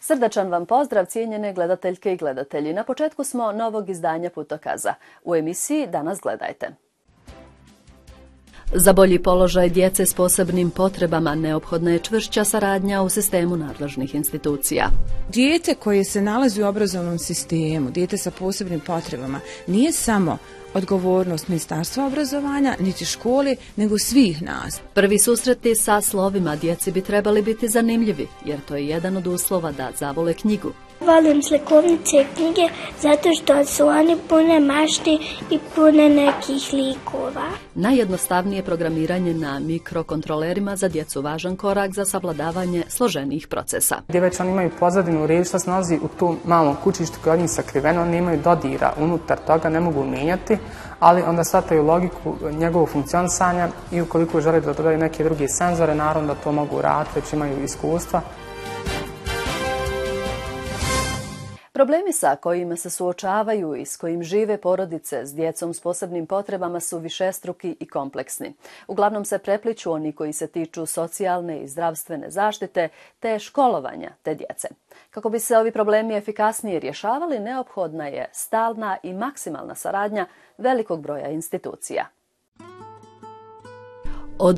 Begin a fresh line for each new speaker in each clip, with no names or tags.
Srdačan vam pozdrav, cijenjene gledateljke i gledatelji. Na početku smo novog izdanja Putokaza. U emisiji Danas gledajte. Za bolji položaj djece s posebnim potrebama neophodna je čvršća saradnja u sistemu nadležnih institucija.
Dijete koje se nalazi u obrazovnom sistemu, dijete sa posebnim potrebama, nije samo odgovornost Ministarstva obrazovanja, niti škole, nego svih nas.
Prvi susreti sa slovima djeci bi trebali biti zanimljivi, jer to je jedan od uslova da zavole knjigu.
Volim slikovnice i knjige zato što su oni pune mašti i pune nekih likova.
Najjednostavnije programiranje na mikrokontrolerima za djecu važan korak za savladavanje složenijih procesa.
Gdje već oni imaju pozadinu reći šta se nalazi u tom malom kućištu koje od njih sakriveno, oni imaju dodira unutar toga, ne mogu mijenjati, ali onda shvataju logiku njegovog funkcionisanja i ukoliko žele da dodaju neke druge senzore, naravno da to mogu raditi, već imaju iskustva.
Problemi sa kojima se suočavaju i s kojim žive porodice s djecom s posebnim potrebama su višestruki i kompleksni. Uglavnom se prepliću oni koji se tiču socijalne i zdravstvene zaštite te školovanja te djece. Kako bi se ovi problemi efikasnije rješavali, neophodna je stalna i maksimalna saradnja velikog broja institucija. Od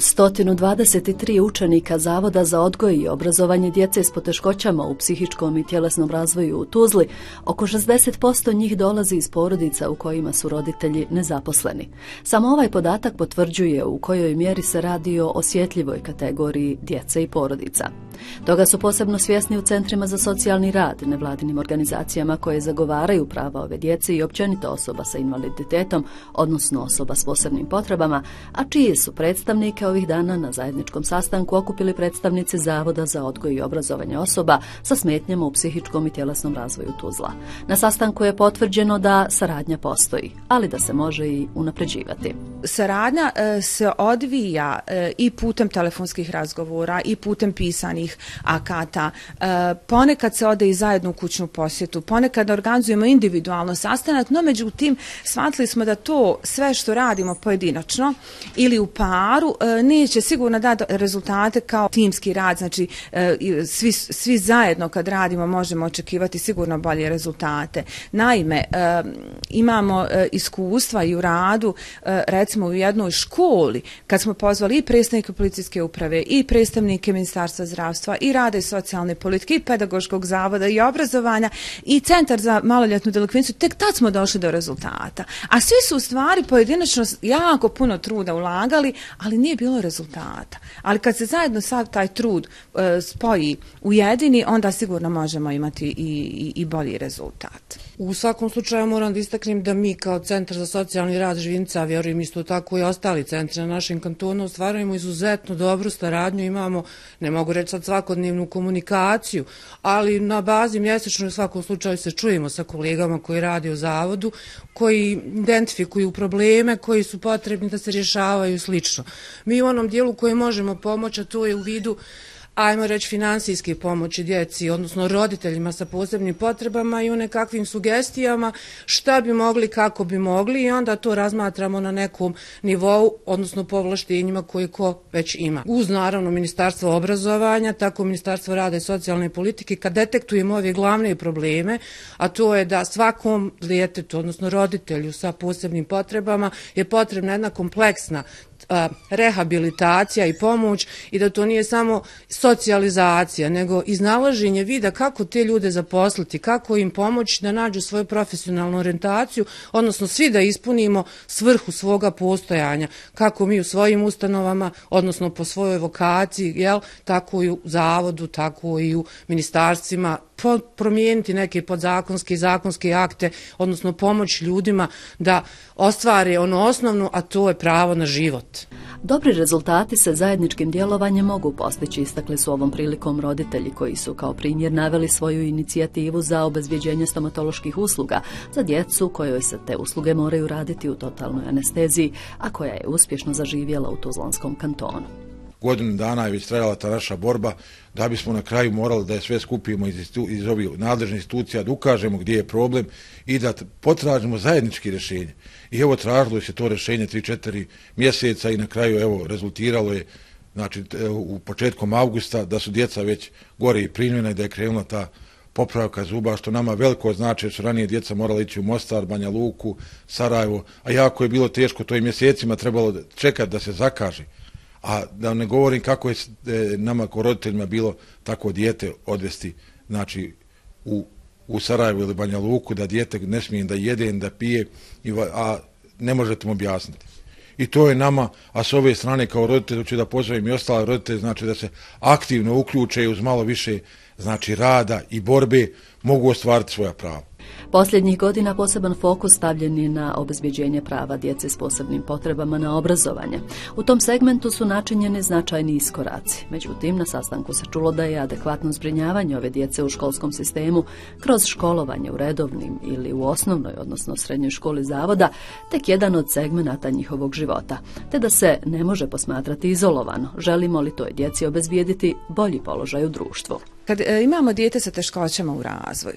123 učenika Zavoda za odgoj i obrazovanje djece s poteškoćama u psihičkom i tjelesnom razvoju u Tuzli, oko 60% njih dolazi iz porodica u kojima su roditelji nezaposleni. Samo ovaj podatak potvrđuje u kojoj mjeri se radi o osjetljivoj kategoriji djece i porodica. Toga su posebno svjesni u centrima za socijalni rad, nevladinim organizacijama koje zagovaraju prava ove djece i općenito osoba sa invaliditetom, odnosno osoba s posebnim potrebama, a čiji su predstavnike ovih dana na zajedničkom sastanku okupili predstavnici Zavoda za odgoj i obrazovanje osoba sa smetnjama u psihičkom i tjelesnom razvoju Tuzla. Na sastanku je potvrđeno da saradnja postoji, ali da se može i unapređivati.
Saradnja se odvija i putem telefonskih razgovora i putem pisanih akata. Ponekad se ode i zajedno u kućnu posjetu, ponekad organizujemo individualno sastanak, no međutim shvatili smo da to sve što radimo pojedinačno ili u paru neće sigurno dati rezultate kao timski rad, znači svi zajedno kad radimo možemo očekivati sigurno bolje rezultate. Naime, imamo iskustva i u radu, recimo u jednoj školi, kad smo pozvali i predstavnike policijske uprave i predstavnike Ministarstva zdravstva i rada i socijalne politike i pedagoškog zavoda i obrazovanja i centar za maloljetnu delikvenciju, tek tad smo došli do rezultata. A svi su u stvari pojedinačno jako puno truda ulagali, ali nije bilo rezultata. Ali kad se zajedno sav taj trud spoji, ujedini, onda sigurno možemo imati i bolji rezultat.
U svakom slučaju moram da istaknem da mi kao Centar za socijalni rad Živnica, vjerujem isto tako i ostali centri na našem kantonu, ostvarujemo izuzetno dobru saradnju, imamo, ne mogu reći sad svakodnevnu komunikaciju, ali na bazi mjesečnoj u svakom slučaju se čujemo sa kolegama koji rade u zavodu, koji identifikuju probleme koji su potrebni da se rješavaju i slično. Mi u onom dijelu koji možemo pomoći, a to je u vidu, ajmo reći, finansijske pomoći djeci, odnosno roditeljima sa posebnim potrebama i u nekakvim sugestijama šta bi mogli, kako bi mogli i onda to razmatramo na nekom nivou, odnosno povlaštenjima koje ko već ima. Uz naravno Ministarstvo obrazovanja, tako Ministarstvo rada i socijalne politike, kad detektujemo ove glavne probleme, a to je da svakom djetetu, odnosno roditelju sa posebnim potrebama je potrebna jedna kompleksna rehabilitacija i pomoć i da to nije samo socijalizacija, nego iznalaženje vida kako te ljude zaposliti, kako im pomoći da nađu svoju profesionalnu orijentaciju, odnosno svi da ispunimo svrhu svoga postojanja, kako mi u svojim ustanovama, odnosno po svojoj vokaciji, tako i u zavodu, tako i u ministarstvima, promijeniti neke podzakonske i zakonske akte, odnosno pomoć ljudima da ostvare ono osnovno, a to je pravo na život.
Dobri rezultati se zajedničkim djelovanjem mogu postići, istakli su ovom prilikom roditelji koji su kao primjer naveli svoju inicijativu za obezbjeđenje stomatoloških usluga za djecu kojoj se te usluge moraju raditi u totalnoj anesteziji, a koja je uspješno zaživjela u Tuzlanskom kantonu.
Godinu dana je već trajala ta naša borba da bismo na kraju morali da je sve skupimo iz ovih nadležnih institucija, da ukažemo gdje je problem i da potražimo zajednički rješenje. I evo tražilo se to rješenje 3-4 mjeseca i na kraju evo rezultiralo je, znači u početkom avgusta da su djeca već gore i primljena i da je krenula ta popravka zuba, što nama veliko znači, jer su ranije djeca morala ići u Mostar, Banja Luku, Sarajevo, a jako je bilo teško, to i mjesecima trebalo čekati da se zakaže. A da ne govorim kako je nama kao roditeljima bilo tako dijete odvesti, znači u Sarajevo ili Banja Luku, da dijete ne smije da jede, da pije, a ne možete mu objasniti. I to je nama, a s ove strane kao roditelj, ću da pozovem i ostale roditelje, znači da se aktivno uključe uz malo više znači rada i borbe mogu ostvariti svoja prava.
Posljednjih godina poseban fokus stavljen je na obezbjeđenje prava djece s posebnim potrebama na obrazovanje. U tom segmentu su načinjeni značajni iskoraci. Međutim, na sastanku se čulo da je adekvatno zbrinjavanje ove djece u školskom sistemu kroz školovanje u redovnim ili u osnovnoj, odnosno srednjoj školi zavoda, tek jedan od segmenata njihovog života, te da se ne može posmatrati izolovano, želimo li toj djeci obezbijediti bolji položaj u društvu.
Kad imamo dijete sa teškoćama u razvoju,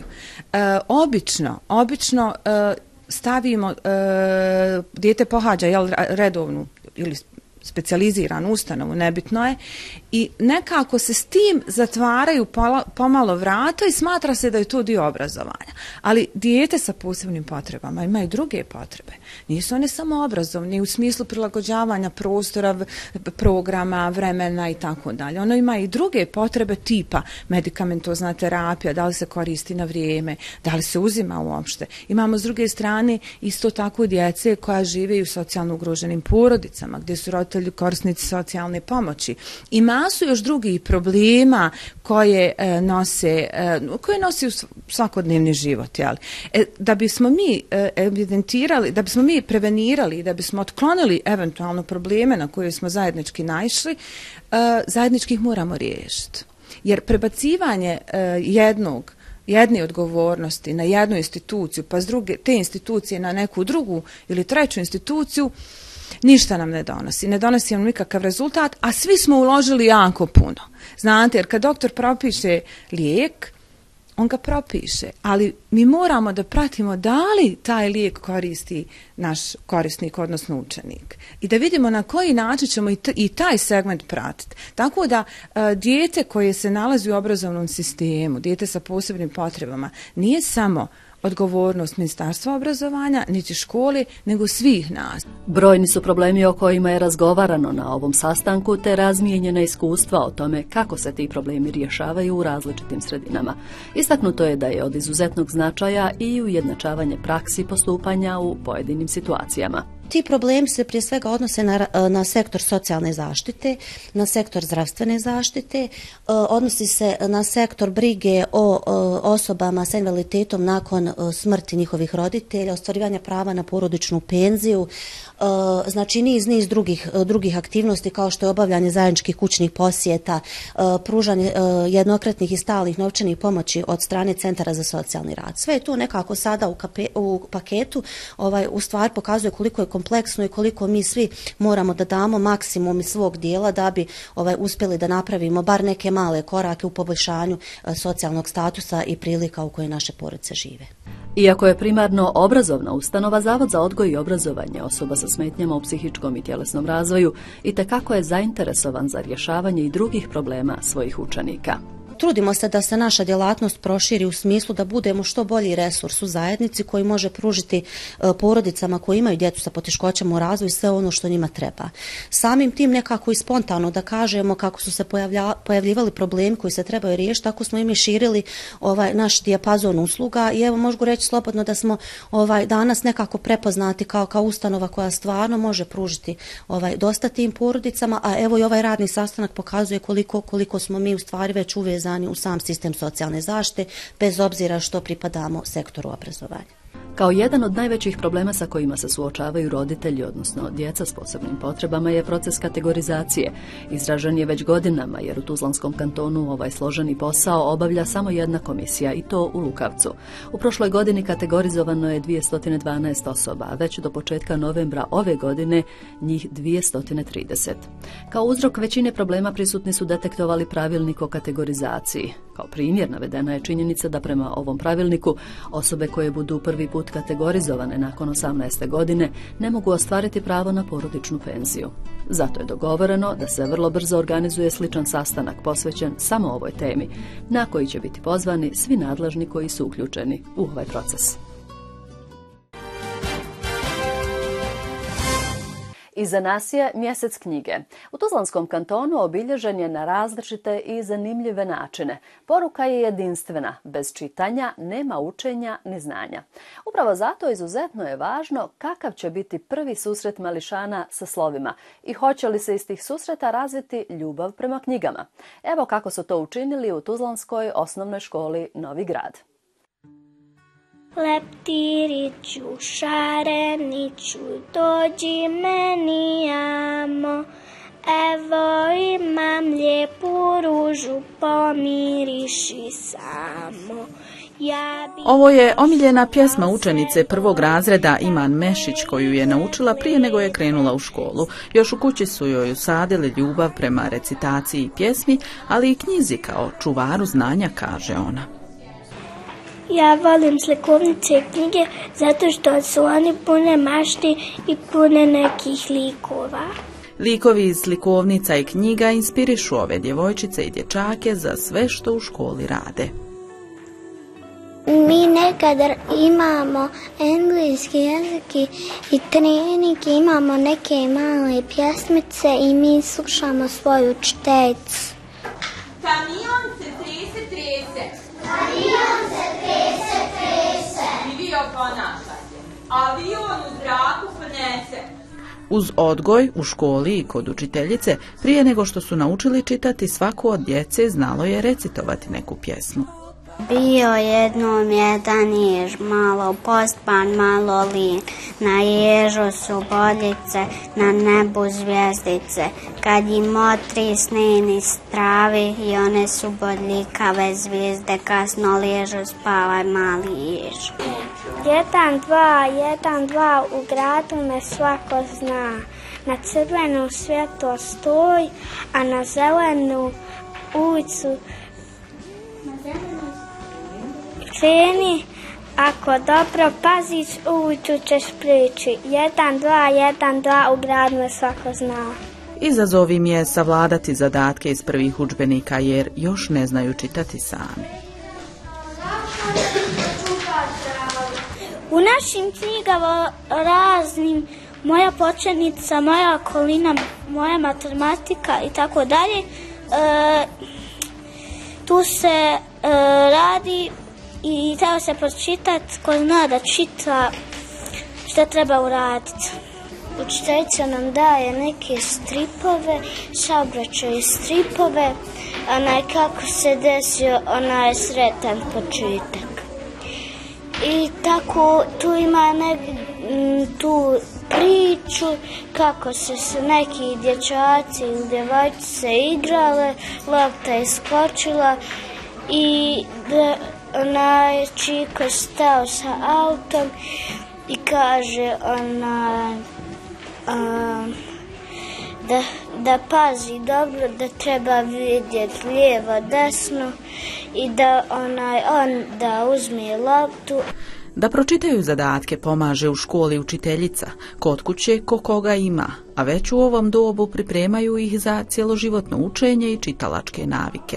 obično stavimo, dijete pohađa redovnu ili specijaliziranu ustanovu, nebitno je, i nekako se s tim zatvaraju pomalo vrata i smatra se da je to dio obrazovanja. Ali dijete sa posebnim potrebama ima i druge potrebe. Nisu one samo obrazovne u smislu prilagođavanja prostora, programa, vremena i tako dalje. Ono ima i druge potrebe tipa medikamentozna terapija, da li se koristi na vrijeme, da li se uzima uopšte. Imamo s druge strane isto tako djece koja žive u socijalno ugroženim porodicama, gdje su roditelji korisnici socijalne pomoći. I masu još drugih problema koje nosi u svakodnevni život. Jel? Da bismo mi evidentirali, da bismo mi prevenirali, da bismo otklonili eventualno probleme na koje smo zajednički naišli, zajednički ih moramo riješiti. Jer prebacivanje jedne odgovornosti na jednu instituciju, pa s druge te institucije na neku drugu ili treću instituciju, ništa nam ne donosi. Ne donosi nam nikakav rezultat, a svi smo uložili jako puno. Znate, jer kad doktor propiše lijek, on ga propiše, ali mi moramo da pratimo da li taj lijek koristi naš korisnik, odnosno učenik. I da vidimo na koji način ćemo i taj segment pratiti. Tako da dijete koje se nalazi u obrazovnom sistemu, dijete sa posebnim potrebama, nije samo odgovornost Ministarstva obrazovanja, niti škole, nego svih nas.
Brojni su problemi o kojima je razgovarano na ovom sastanku, te razmijenjena iskustva o tome kako se ti problemi rješavaju u različitim sredinama. Istaknuto je da je od izuzetnog značaja i ujednačavanje praksi postupanja u pojedinim situacijama.
Ti problemi se prije svega odnose na sektor socijalne zaštite, na sektor zdravstvene zaštite, odnosi se na sektor brige o osobama sa invaliditetom nakon smrti njihovih roditelja, ostvarivanja prava na porodičnu penziju, znači niz drugih aktivnosti kao što je obavljanje zajedničkih kućnih posjeta, pružanje jednokratnih i stalnih novčanih pomoći od strane centara za socijalni rad. Sve je to nekako sada u paketu, u stvar pokazuje koliko je kompleksno i koliko mi svi moramo da damo maksimum iz svog dijela da bi uspjeli da napravimo bar neke male korake u poboljšanju socijalnog statusa i prilika u kojoj naše porodice žive.
Iako je primarno obrazovna ustanova, Zavod za odgoj i obrazovanje osoba sa smetnjama u psihičkom i tjelesnom razvoju itekako je zainteresovan za rješavanje i drugih problema svojih učenika.
Trudimo se da se naša djelatnost proširi u smislu da budemo što bolji resurs u zajednici koji može pružiti porodicama koji imaju djecu sa poteškoćama u razvoju sve ono što njima treba. Samim tim nekako i spontano da kažemo kako su se pojavljivali problemi koji se trebaju riješiti, tako smo i mi širili naš dijapazon usluga i evo mogu reći slobodno da smo danas nekako prepoznati kao ustanova koja stvarno može pružiti dosta tim porodicama, a evo i ovaj radni sastanak pokazuje koliko smo mi u stvari već uvezani u sam sistem socijalne zaštite, bez obzira što pripadamo sektoru obrazovanja.
Kao jedan od najvećih problema sa kojima se suočavaju roditelji, odnosno djeca s posebnim potrebama, je proces kategorizacije. Izražen je već godinama, jer u Tuzlanskom kantonu ovaj složeni posao obavlja samo jedna komisija, i to u Lukavcu. U prošloj godini kategorizovano je 212 osoba, a već do početka novembra ove godine njih 230. Kao uzrok većine problema prisutni su detektovali pravilnik o kategorizaciji. Kao primjer navedena je činjenica da prema ovom pravilniku osobe koje budu prvi put kategorizovane nakon 18. godine ne mogu ostvariti pravo na porodičnu penziju. Zato je dogovoreno da se vrlo brzo organizuje sličan sastanak posvećen samo ovoj temi, na koji će biti pozvani svi nadležni koji su uključeni u ovaj proces. Iza nas je mjesec knjige. U Tuzlanskom kantonu obilježen je na različite i zanimljive načine. Poruka je jedinstvena. Bez čitanja nema učenja ni znanja. Upravo zato izuzetno je važno kakav će biti prvi susret mališana sa slovima i hoće li se iz tih susreta razviti ljubav prema knjigama. Evo kako su to učinili u Tuzlanskoj osnovnoj školi Novi Grad.
Leptiriću, šareniću, dođi meni amo, evo imam lijepu ružu, pomiriši samo.
Ovo je omiljena pjesma učenice prvog razreda Iman Mešić koju je naučila prije nego je krenula u školu. Još u kući su joj usadili ljubav prema recitaciji i pjesmi, ali i knjizi kao čuvaru znanja, kaže ona.
Ja volim slikovnice i knjige zato što su oni pune mašti i pune nekih likova.
Likovi iz slikovnica i knjiga inspirišu ove djevojčice i dječake za sve što u školi rade.
Mi nekada imamo engleski jezik i trening, imamo neke male pjesmice i mi slušamo svoju učiteljicu.
Kamion se trese. Kamion se trese. I vi oponašate. Avion u zraku ponese.
Uz odgoj u školi i kod učiteljice, prije nego što su naučili čitati, svako od djece znalo je recitovati neku pjesmu.
Bio jednom jedan jež, malo pospan, malo lin, na ježu su boljice, na nebu zvijezdice, kad im motri sneni stravi i one su bodljikave zvijezde, kasno liježu spavaj mali jež. 1, 2, 1, 2, u gradu me svako zna, na crvenu svjetlo stoj, a na zelenu ulicu kreni, ako dobro paziš, ulicu ćeš prići. 1, 2, 1, 2, u gradu me svako zna.
Izazov im je savladati zadatke iz prvih udžbenika jer još ne znaju čitati sami.
U našim knjigama raznim, moja početnica, moja okolina, moja matematika i tako dalje, tu se radi i treba se pročitati, ko zna da čita, što treba uraditi. Učiteljica nam daje neke stripove, saobraćaj stripove, kako se desio onaj sretan početak. I tako tu ima tu priču kako se neki dječaci ili djevojčice igrale, lopta je skočila i onaj čiko stao sa autom i kaže da pazi dobro, da treba vidjeti lijevo, desno i da da uzme loptu.
Da pročitaju zadatke pomaže u školi učiteljica, kod kuće ko koga ima, a već u ovom dobu pripremaju ih za cjeloživotno učenje i čitalačke navike.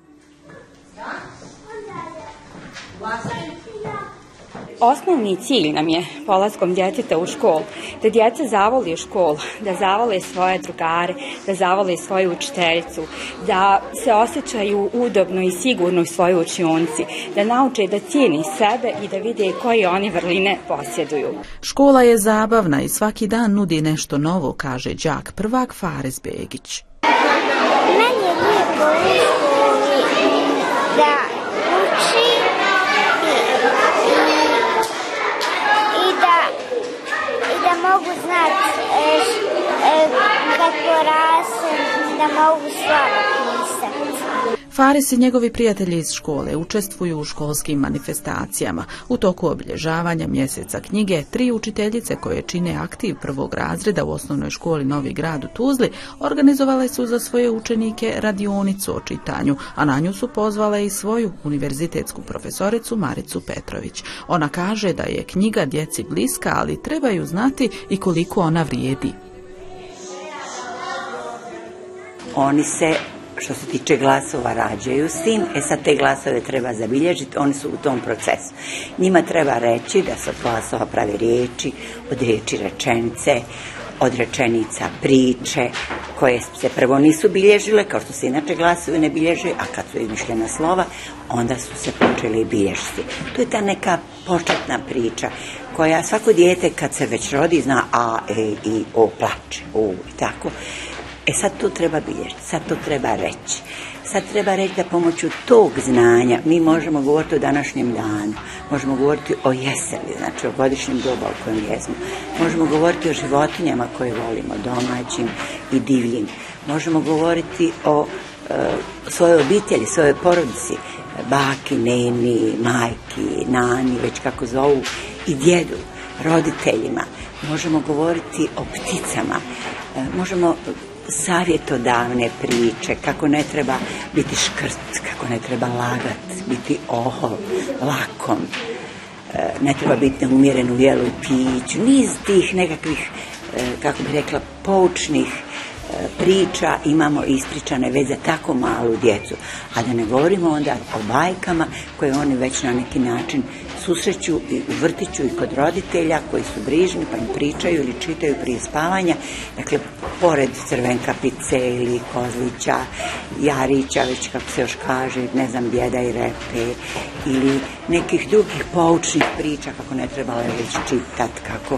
Osnovni cilj nam je polaskom djeteta u školu, da djeca zavoli školu, da zavole svoje drugare, da zavole svoju učiteljicu, da se osjećaju udobno i sigurno u svojoj učionici, da nauče da cijeni sebe i da vide koje oni vrline posjeduju.
Škola je zabavna i svaki dan nudi nešto novo, kaže đak prvak Faris Begić.
Meni je lijepo u školi da uči i da mogu znati kako rasem, da mogu slova pisati.
Faris i njegovi prijatelji iz škole učestvuju u školskim manifestacijama. U toku obilježavanja mjeseca knjige, 3 učiteljice koje čine aktiv prvog razreda u osnovnoj školi Novi Grad u Tuzli organizovale su za svoje učenike radionicu o čitanju, a na nju su pozvale i svoju univerzitetsku profesoricu Maricu Petrović. Ona kaže da je knjiga djeci bliska, ali trebaju znati i koliko ona vrijedi.
Oni se, što se tiče glasova, rađaju s tim, sad te glasove treba zabilježiti, oni su u tom procesu. Njima treba reći da se od glasova pravi riječi, od riječi rečenice, od rečenica priče, koje se prvo nisu bilježile, kao što se inače glasovi ne bilježe, a kad su izmišljena slova, onda su se počeli bilježiti. To je ta neka početna priča, koja svako dijete kad se već rodi zna a, e, i, o, plače, o, i tako. Sad to treba bilježiti, sad to treba reći. Sad treba reći da pomoću tog znanja mi možemo govoriti o današnjem danu, možemo govoriti o jeseni, znači o godišnjem dobu u kojem jesmo, možemo govoriti o životinjama koje volimo, domaćim i divljim, možemo govoriti o svojoj obitelji, svojoj porodici, baki, neni, majki, nani, već kako zovu, i djedu, roditeljima, možemo govoriti o pticama, možemo savjetodavne priče, kako ne treba biti škrt, kako ne treba lagat, biti ohol, lakom, ne treba biti neumjeren u jelu i piću, niz tih nekakvih, kako bih rekla, poučnih priča imamo ispričane već za tako malu djecu, a da ne govorimo onda o bajkama koje oni već na neki način susreću i u vrtiću i kod roditelja koji su brižni pa im pričaju ili čitaju prije spavanja. Dakle, pored Crvenkapice ili Kozlića, Jarića, već kako se još kaže, ne znam, Djeda i Repe, ili nekih drugih poučnih priča kako ne treba već čitati, kako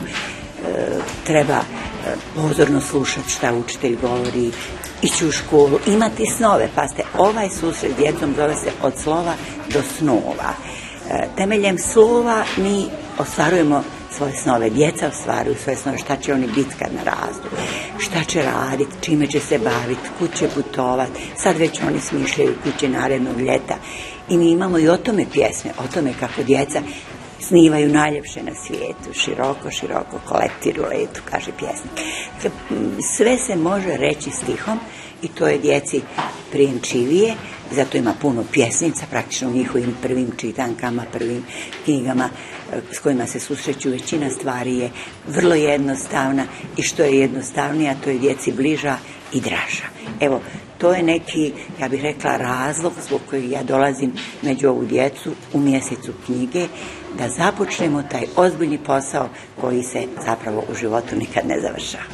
treba pozorno slušati šta učitelj govori, ići u školu, imati snove. Pazite, ovaj susret s djecom zove se od slova do snova. Temeljem slova mi ostvarujemo svoje snove, djeca ostvaruju svoje snove, šta će oni biti kad narastu, šta će raditi, čime će se baviti, kud će putovati, sad već oni smišljaju kud će narednog ljeta. I mi imamo i o tome pjesme, o tome kako djeca snivaju najljepše na svijetu, široko, široko, ko leptir u letu, kaže pjesnik. Dakle, sve se može reći stihom i to je djeci prijemčivije, zato ima puno pjesnica, praktično u njihovim prvim čitankama, prvim knjigama s kojima se susreću. Većina stvari je vrlo jednostavna i što je jednostavnija, to je djeci bliža i draža. Evo, to je neki, ja bih rekla, razlog zbog kojeg ja dolazim među ovu djecu u mjesecu knjige, da započnemo taj ozbiljni posao koji se zapravo u životu nikad ne završava.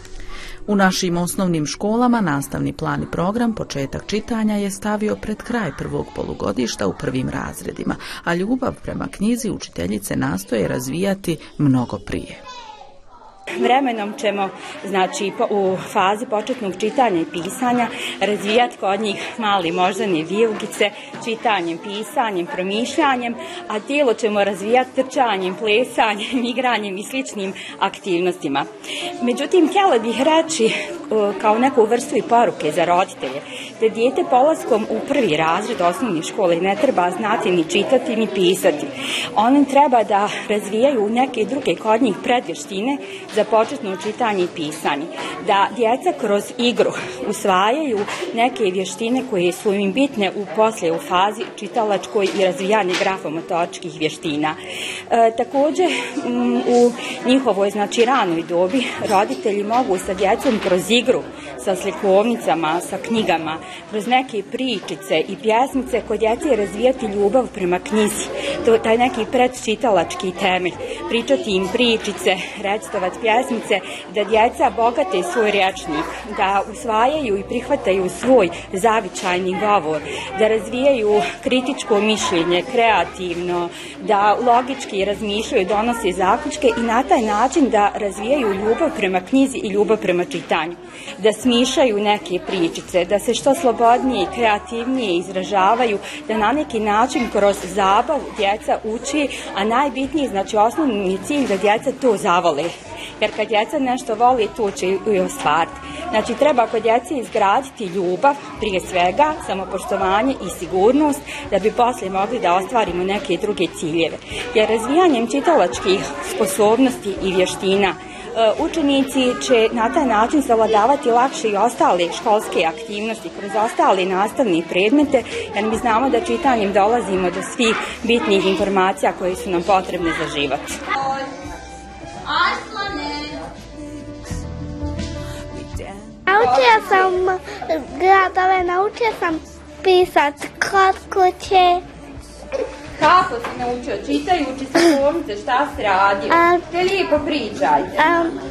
U našim osnovnim školama nastavni plan i program početak čitanja je stavio pred kraj prvog polugodišta u prvim razredima, a ljubav prema knjizi učiteljice nastoje razvijati mnogo prije.
Vremenom ćemo, znači, u fazi početnog čitanja i pisanja razvijati kod njih mali moždane vijugice, čitanjem, pisanjem, promišljanjem, a tijelo ćemo razvijati trčanjem, plesanjem, igranjem i sličnim aktivnostima. Međutim, htjela bih reći kao neku vrstu i poruke za roditelje, da dijete polaskom u prvi razred osnovne škole ne treba znati ni čitati ni pisati. Oni treba da razvijaju neke druge kod njih predvještine za početno čitanje i pisanje. Da djeca kroz igru usvajaju neke vještine koje su im bitne poslije u fazi čitalačkoj i razvijanje grafomotoričkih vještina. Također u njihovoj, znači, ranoj dobi roditelji mogu sa djecom kroz igru, sa slikovnicama, sa knjigama, kroz neke pričice i pjesmice kod djece razvijati ljubav prema knjizi. To taj neki predčitalački temelj. Pričati im pričice, recitovati pjesmice, da djeca bogate svoj rječnik, da usvajaju i prihvataju svoj zavičajni govor, da razvijaju kritičko mišljenje, kreativno, da logički razmišljaju, donose zaključke i na taj način da razvijaju ljubav prema knjizi i ljubav prema čitanju. Da smišaju neke pričice, da se što slobodnije i kreativnije izražavaju, da na neki način kroz zabavu djeca uči, a najbitniji, znači osnovni je cilj da djeca to zavole. Jer kad djeca nešto voli, to će i ostvariti. Znači, treba kod djece izgraditi ljubav, prije svega, samopoštovanje i sigurnost, da bi poslije mogli da ostvarimo neke druge ciljeve. Jer razvijanjem čitalačkih sposobnosti i vještina, učenici će na taj način savladavati lakše i ostale školske aktivnosti kroz ostale nastavne predmete, jer mi znamo da čitanjem dolazimo do svih bitnih informacija koje su nam potrebne za život.
Naučila sam gradove, naučila sam pisat kod kuće.
Kako si naučio? Čitajući slikovnice, šta si radio? Te lijepo pričajte.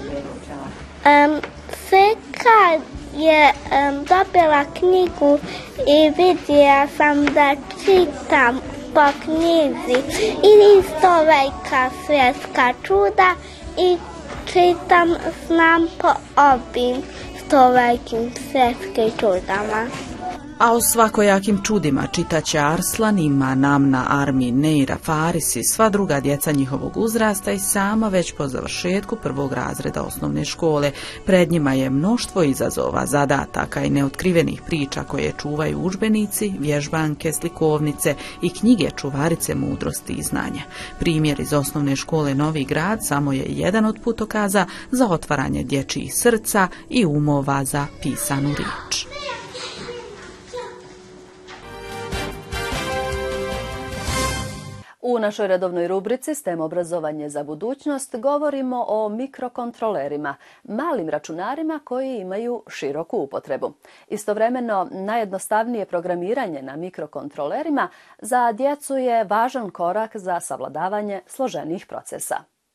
Seka je dobila knjigu i vidjela sam da čitam po knjizi. I isto velika svjetska čuda i čitam, znam po obim velikim svjetskim čudama.
A o svakojakim čudima čitaće Arslan, Namna, Armin, Neira, Faris i sva druga djeca njihovog uzrasta i sama već po završetku 1. razreda osnovne škole. Pred njima je mnoštvo izazova, zadataka i neotkrivenih priča koje čuvaju udžbenici, vježbanke, slikovnice i knjige čuvarice mudrosti i znanja. Primjer iz osnovne škole Novi Grad samo je jedan od putokaza za otvaranje dječjih srca i umova za pisanu riječ.
U našoj redovnoj rubrici STEM obrazovanje za budućnost govorimo o mikrokontrolerima, malim računarima koji imaju široku upotrebu. Istovremeno, najjednostavnije programiranje na mikrokontrolerima za djecu je važan korak za savladavanje složenih procesa.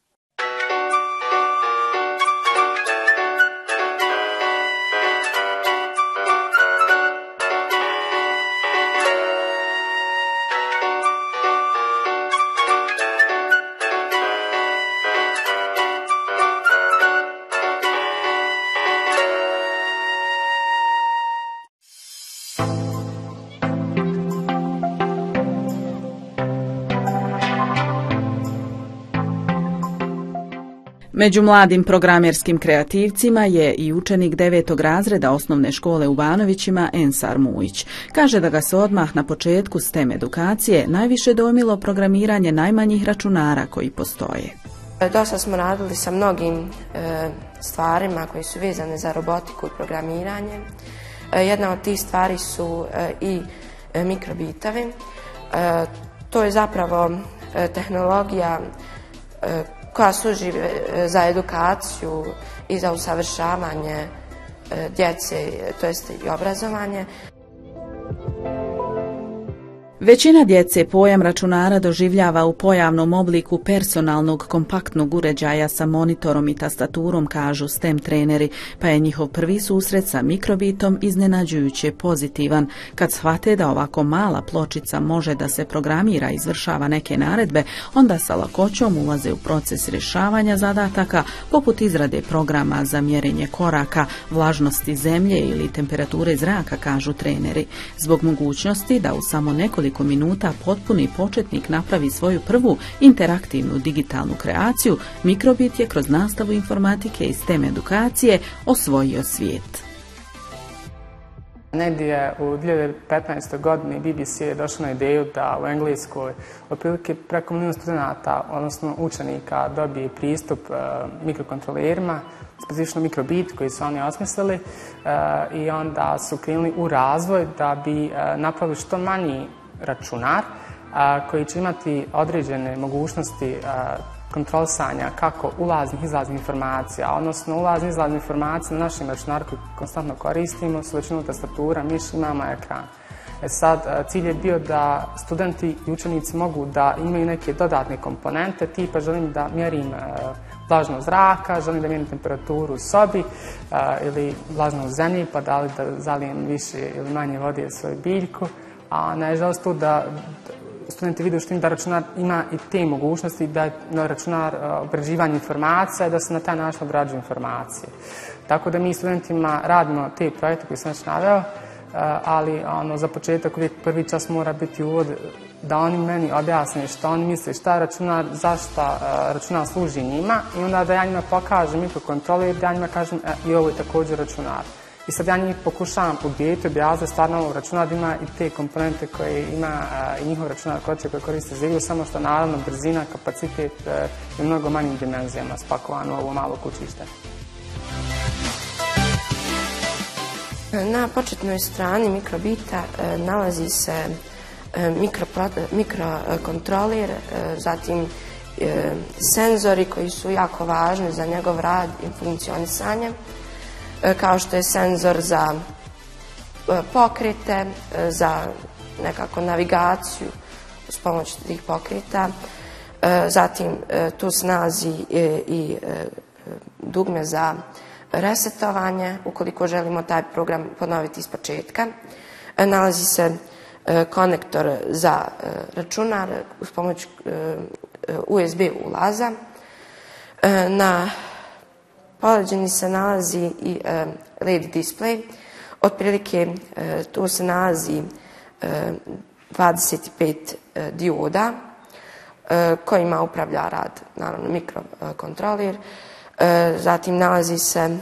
Među mladim programerskim kreativcima je i učenik 9. razreda osnovne škole u Banovićima Ensar Mujić. Kaže da ga se odmah na početku STEM edukacije najviše dojmilo programiranje najmanjih računara koji postoje.
Dosta smo radili sa mnogim stvarima koje su vezane za robotiku i programiranje. Jedna od tih stvari su i mikrobitovi. To je zapravo tehnologija koja služi za edukaciju i za usavršavanje djece, to jest i obrazovanje.
Većina djece pojam računara doživljava u pojavnom obliku personalnog kompaktnog uređaja sa monitorom i tastaturom, kažu STEM treneri, pa je njihov prvi susret sa mikrobitom iznenađujuće pozitivan. Kad shvate da ovako mala pločica može da se programira i izvršava neke naredbe, onda sa lakoćom ulaze u proces rješavanja zadataka, poput izrade programa za mjerenje koraka, vlažnosti zemlje ili temperature zraka, kažu treneri. Zbog mogućnosti da u samo nekoliko minuta potpuni početnik napravi svoju prvu interaktivnu digitalnu kreaciju, Mikrobit je kroz nastavu informatike i STEM edukacije osvojio svijet.
Negdje u 2015. godini BBC je došao na ideju da u Engleskoj otprilike preko milijun studenta, odnosno učenika, dobije pristup mikrokontrolerima, specifično Mikrobit koji su oni osmislili, i onda su krenuli u razvoj da bi napravili što manji računar koji će imati određene mogućnosti kontrolisanja kako ulaznih i izlaznih informacija, odnosno ulaznih i izlaznih informacija na našem računaru koji konstantno koristimo su većinu tastatura, miš, imamo ekran. Sad, cilj je bio da studenti i učenici mogu da imaju neke dodatne komponente, tipa želim da mjerim vlažnost zraka, želim da mjerim temperaturu u sobi ili vlažnost zemlji, pa da li da zalijem više ili manje vode u svoju biljku. A nažalost tu da studenti vide da računar ima i te mogućnosti, da je računar obrađivanje informacija i da se na taj način obrađuju informacije. Tako da mi studentima radimo te projekte koje sam već naveo, ali za početak uvijek prvi čas mora biti uvod da oni meni objasne šta oni misle, šta je računar, zašto računar služi njima i onda da ja njima pokažem mikrokontroler, da ja njima kažem i ovo je također računar. I sad ja njih pokušavam ubijediti, objasniti stvarno ovog računar ima i te komponente koje ima i njihov računar koje koriste za igru, samo što naravno brzina, kapacitet i mnogo manjim dimenzijama spakovano u ovo malo kućište.
Na početnoj strani mikrobita nalazi se mikrokontroler, zatim senzori koji su jako važni za njegov rad i funkcionisanje, kao što je senzor za pokrete, za nekako navigaciju uz pomoć tih pokreta. Zatim tu se nalazi i dugme za resetovanje, ukoliko želimo taj program ponoviti iz početka. Nalazi se konektor za računar uz pomoć USB ulaza. Na poleđini se nalazi i LED display. Otprilike tu se nalazi 25 dioda kojima upravlja rad, naravno mikrokontroler. Zatim nalazi se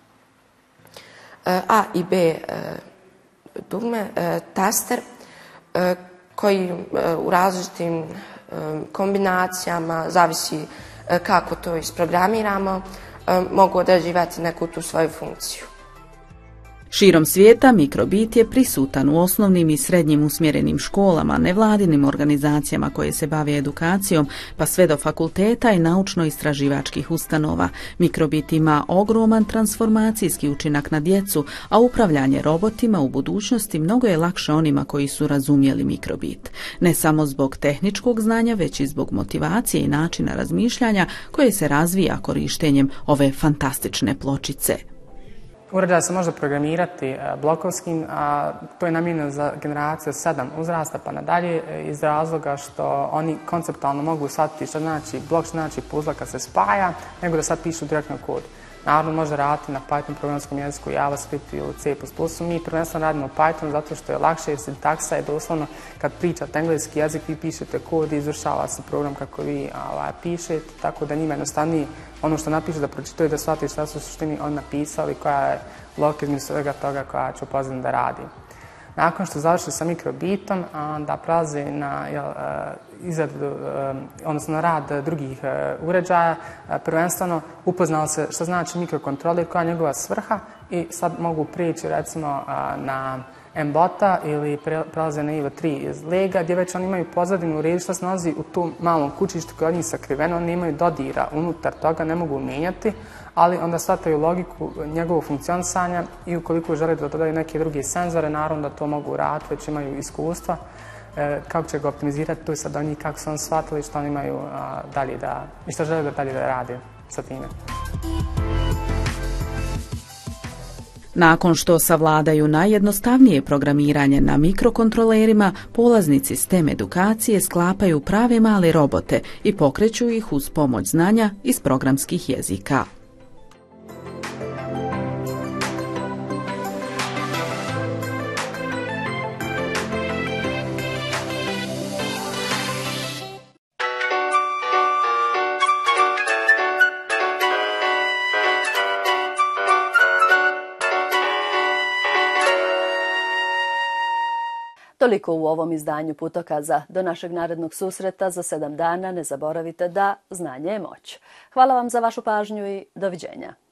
A i B dugme, taster koji u različitim kombinacijama, zavisi kako to isprogramiramo, mogu određivati neku tu svoju funkciju.
Širom svijeta mikrobit je prisutan u osnovnim i srednjim usmjerenim školama, nevladinim organizacijama koje se bave edukacijom, pa sve do fakulteta i naučno-istraživačkih ustanova. Mikrobit ima ogroman transformacijski učinak na djecu, a upravljanje robotima u budućnosti mnogo je lakše onima koji su razumjeli mikrobit. Ne samo zbog tehničkog znanja, već i zbog motivacije i načina razmišljanja koje se razvija korištenjem ove fantastične pločice.
Uređaj se može programirati blokovskim, a to je namijenjeno za generaciju 7 uzrasta pa nadalje iz razloga što oni konceptualno mogu shvatiti što znači blok, što znači puzla kad se spaja, nego da sad pišu direktno kod. Naravno može raditi na Python programskom jeziku, JavaScript ili C++. Mi prvenstveno radimo u Pythonu zato što je lakše jer sintaksa je doslovno kad pričate engleski jezik vi pišete kod i izvršava se program kako vi pišete, tako da njima jednostavnije ono što napiše da pročitaju da shvati šta su u suštini oni napisali, koja je logika između svega toga koja će upozoriti da radi. Nakon što završi sa mikrobitom, da prelazi na izradu, odnosno na rad drugih uređaja, prvenstveno upoznao se što znači mikrokontroler, koja je njegova svrha i sad mogu prijeći recimo na M-bota ili prelaze na IVA 3 iz Lega, gdje već oni imaju pozadinu reći što se nalazi u tom malom kućištu koje od njih sakriveno, oni nemaju dodira unutar toga, ne mogu mijenjati, ali onda shvataju logiku njegovog funkcionisanja i ukoliko žele da dodaju neke druge senzore, naravno da to mogu raditi, već imaju iskustva. Kako će ga optimizirati, tu je sad oni kako su oni shvatili što oni imaju dalje i što žele da dalje da rade sa time.
Nakon što savladaju najjednostavnije programiranje na mikrokontrolerima, polaznici STEM edukacije sklapaju prave male robote i pokreću ih uz pomoć znanja iz programskih jezika.
Toliko u ovom izdanju Putokaza. Do našeg narednog susreta za 7 dana ne zaboravite da znanje je moć. Hvala vam za vašu pažnju i doviđenja.